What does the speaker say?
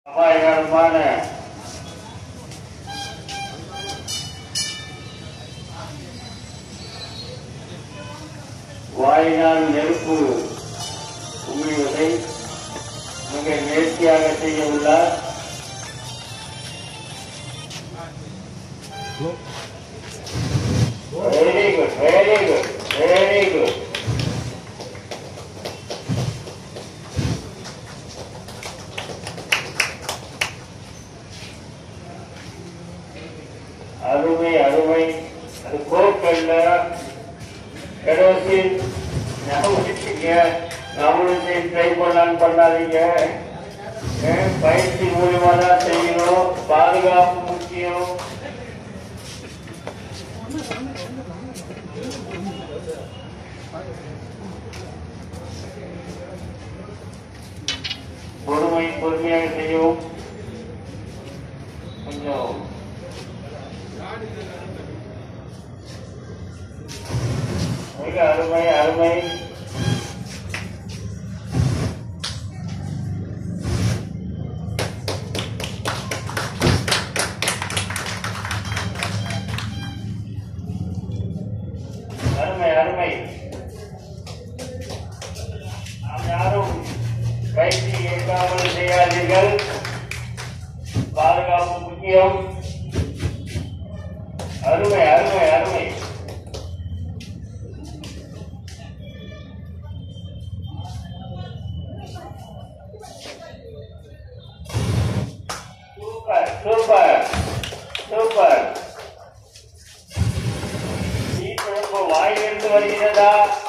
அபாயகரமான வாயினால் நெருப்பு உமிழ்வதை மிக நேர்த்தியாக செய்ய உள்ளார். Very good, very good, very good. அருமை அருமை. அது கோக்கல்ல கடைசி நம்மளும் ட்ரை பண்ணலான்னு பண்ணாதீங்க. பயிற்சி மூலியமா தான் செய்யணும். பாதுகாப்பு முக்கியம். பொறுமையாக செய்யவும். கொஞ்சம் மிக அருமை அருமை. அருமை அருமை. நாம் யாரும் பயிற்சி ஏற்காமல் செய்யாதீர்கள். பாதுகாப்பு முக்கியம். அருமை அருமை அருமை. Super super super. வாயிலிருந்து வருகிறதா?